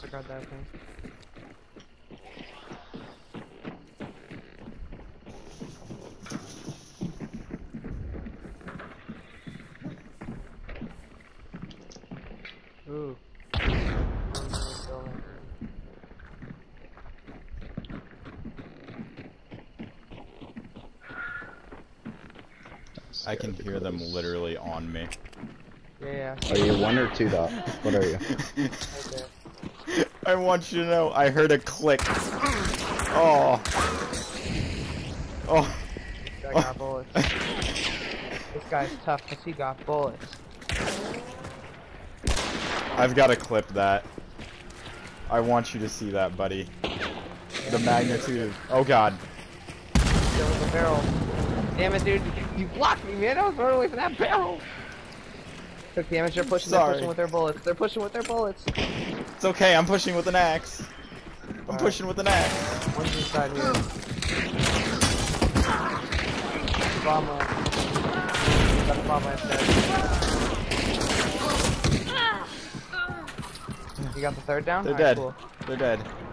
disregard that thing. Ooh. I can hear them literally on me. Yeah. Are you 1 or 2 dot? What are you? Okay. I want you to know, I heard a click. Oh. Oh. I got bullets. This guy's tough because he got bullets. I've got to clip that. I want you to see that, buddy. The magnitude of... Oh, God. There was a barrel. Damn it, dude. You blocked me, man. I was running away from that barrel. Took damage. They're pushing with their bullets. They're pushing with their bullets. It's okay, I'm pushing with an axe. I'm pushing with an axe. One's inside here. Bomber. Got a bomber inside. You got the third down? They're Alright, dead. cool. They're dead.